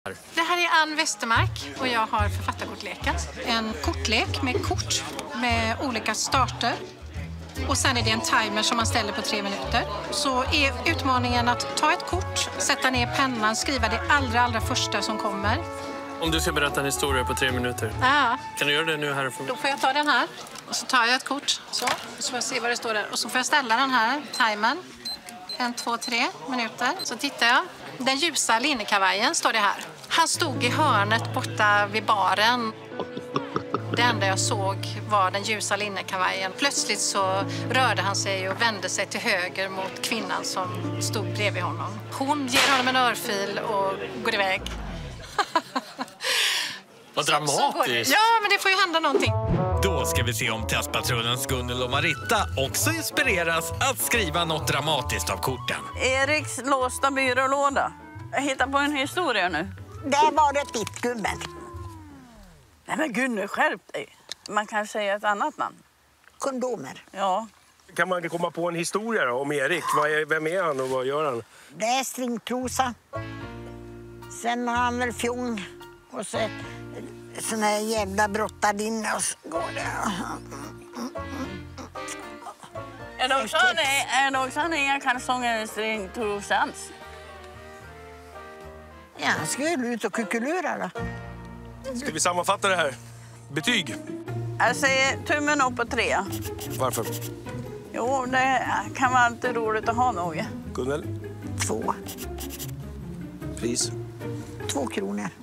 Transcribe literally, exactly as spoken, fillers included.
Det här är Ann Westermark och jag har författarkortleken. En kortlek med kort med olika starter. Och sen är det en timer som man ställer på tre minuter. Så är utmaningen att ta ett kort, sätta ner pennan, skriva det allra, allra första som kommer. Om du ska berätta en historia på tre minuter. Ja. Kan du göra det nu härifrån? Då får jag ta den här. Och så tar jag ett kort. Så, så får jag se vad det står där. Och så får jag ställa den här timern. En, två, tre minuter. Så tittar jag. Den ljusa linnekavajen står det här. Han stod i hörnet borta vid baren. Det enda jag såg var den ljusa linnekavajen. Plötsligt så rörde han sig och vände sig till höger mot kvinnan som stod bredvid honom. Hon ger honom en örfil och går iväg. Vad dramatiskt. Ja, men det får ju hända någonting. Då ska vi se om testpatrullens Gunnel och Marita också inspireras att skriva något dramatiskt av korten. Eriks låsta byrålåda. Jag hittar på en historia nu. Det var det ditt, gummen. Nej men Gunnel, skärp dig. Man kan säga ett annat namn. Kondomer. Ja. Kan man komma på en historia då, om Erik? Vad är, vem är han och vad gör han? Det är stringtrosa. Sen har han väl fjong. Och så ett sån här jävla brottardinne och så går det. Är det också han, är det också han inga kalsonger i stringtrosans? Ja, han skulle ut och kukulura då. Ska vi sammanfatta det här? Betyg? Jag säger tummen upp på tre. Varför? Jo, det kan vara alltid roligt att ha något. Gunnel? Två. Pris? Två kronor.